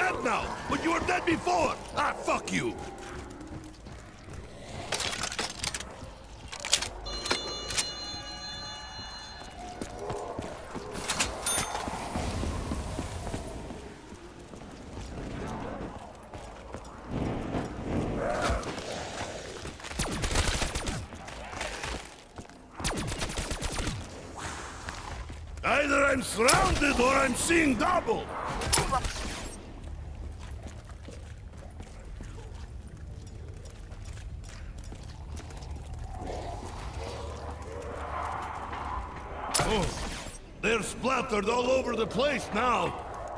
dead now, but you were dead before! Ah, fuck you! Either I'm surrounded or I'm seeing double! Oh, they're splattered all over the place now!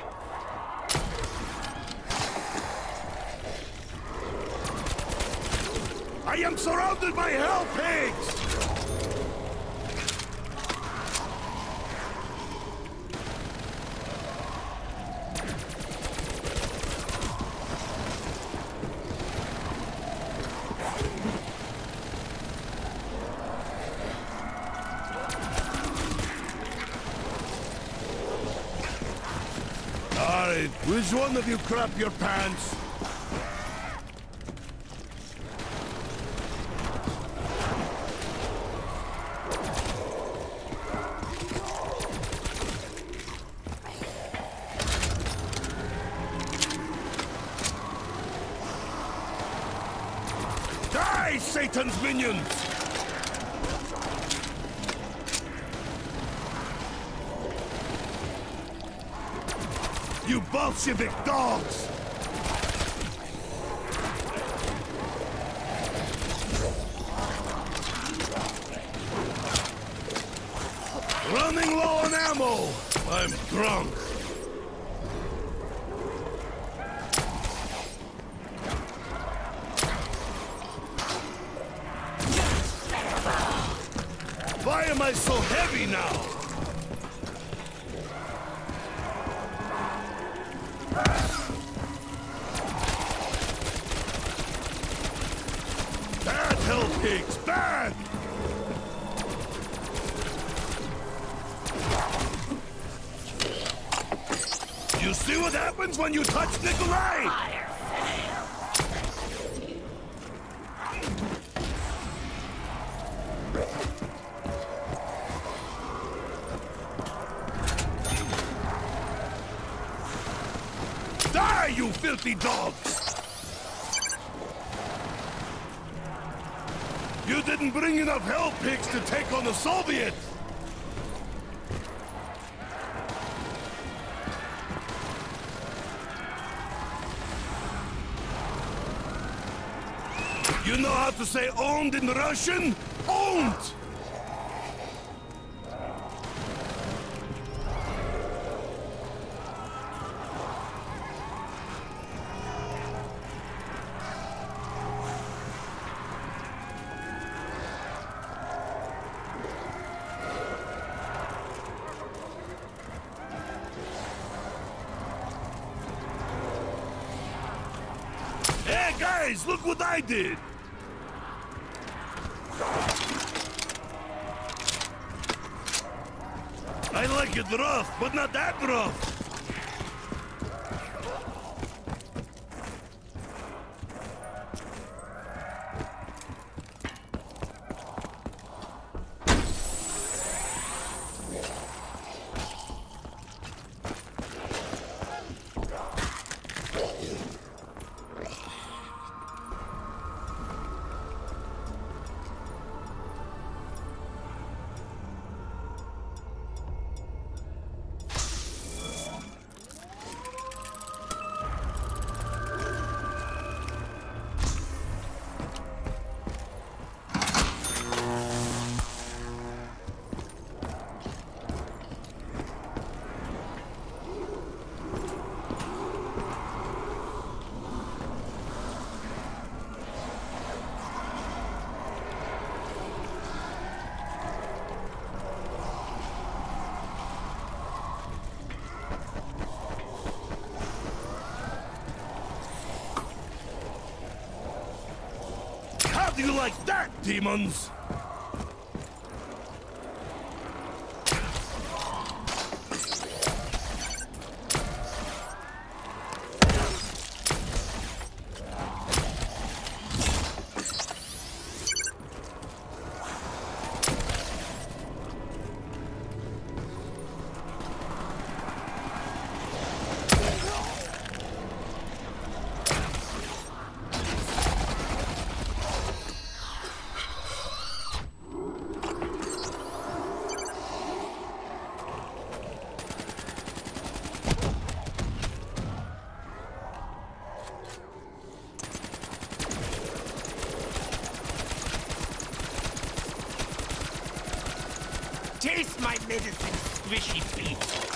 I am surrounded by hell pigs! Alright, which one of you crap your pants? Die, Satan's minions! You Bolshevik dogs! Running low on ammo! I'm drunk! Why am I so heavy now? Bad hell pigs, bad! You see what happens when you touch Nikolai? Fire Die, you filthy dogs! You didn't bring enough hell pigs to take on the Soviets! You know how to say owned in Russian? Owned! Hey guys, look what I did! I like it rough, but not that rough! How do you like that, demons? Taste my medicine, squishy feet.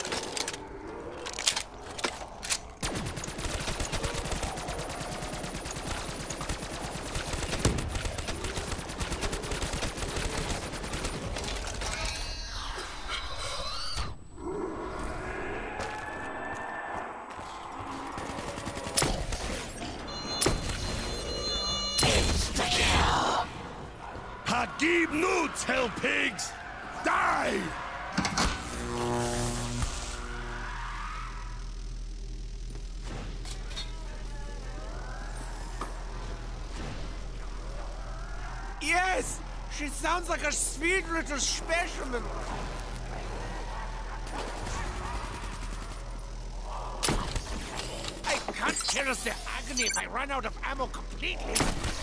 Hagib Newts, hell pigs! Die! Yes! She sounds like a sweet little specimen. I can't tell us the agony if I run out of ammo completely.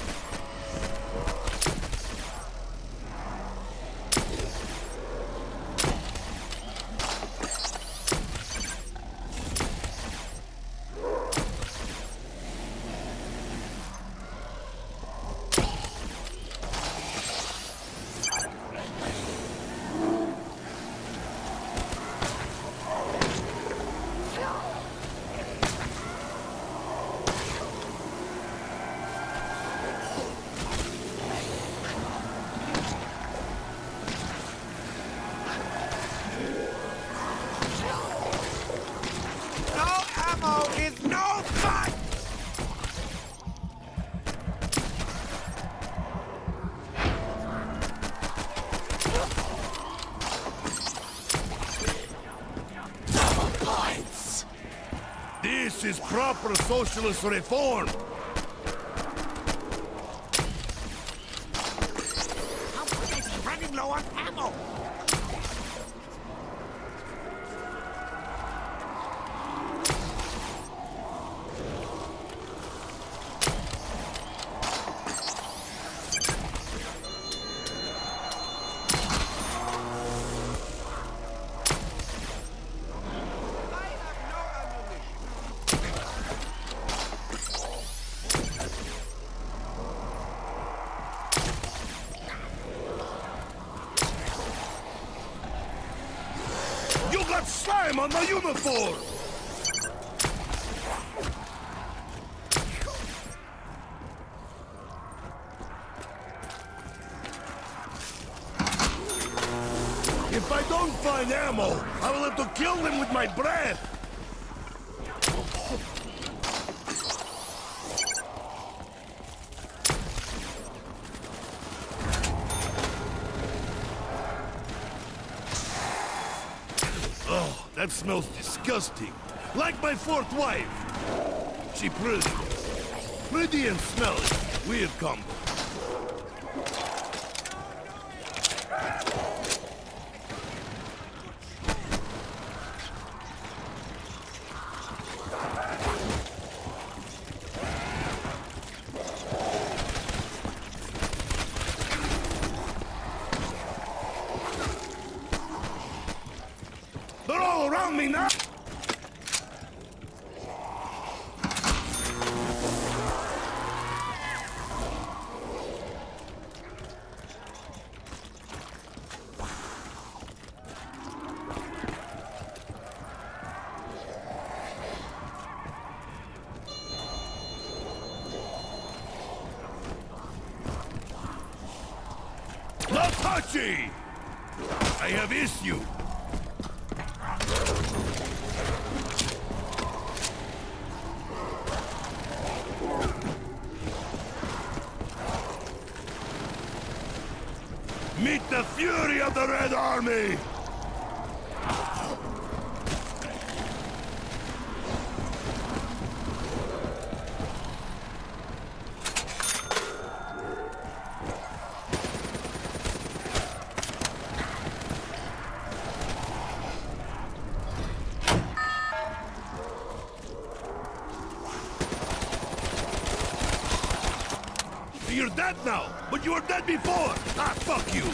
This is proper socialist reform. How could I be running low on ammo? Got slime on my uniform! If I don't find ammo, I will have to kill them with my breath! Oh, that smells disgusting. Like my fourth wife. She pretty. Pretty and smelly. Weird combo. They're all around me now! Latachi! I have issue! Meet the fury of the Red Army! You're dead now, but you were dead before! Ah, fuck you!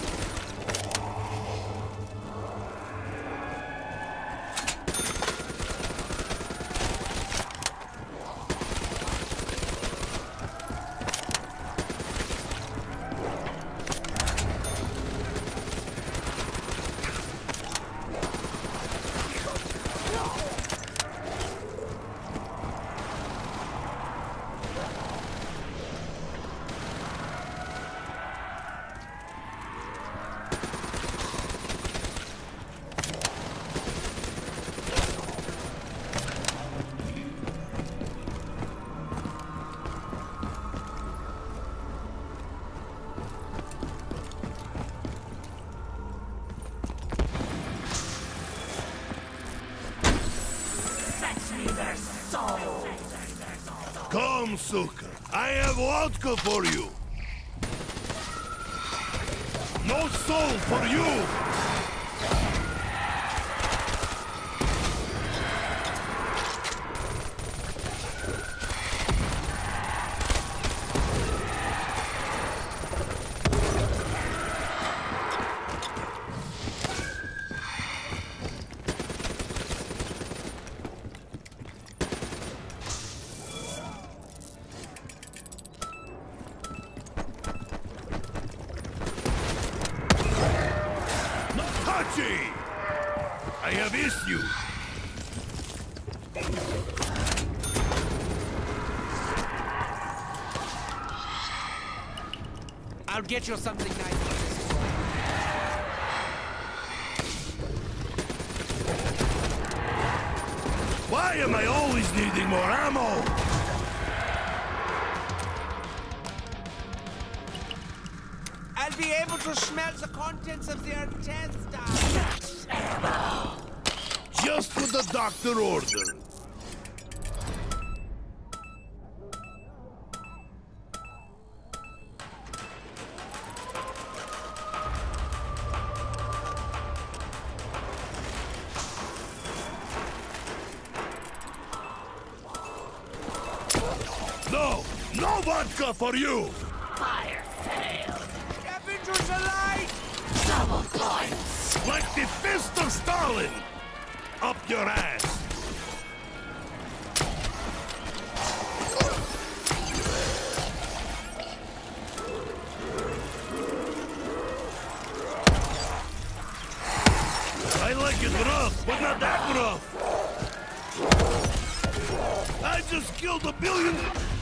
Come, sucker. I have vodka for you. No soul for you. I have issues. I'll get you something nice. Why am I always needing more ammo? I'll be able to smell the contents of their intestines. Just what the doctor ordered. No vodka for you! Fire failed. Step into the light! Double points. Like the fist of Stalin! Up your ass! I like it rough, but not that rough! I just killed 1 billion...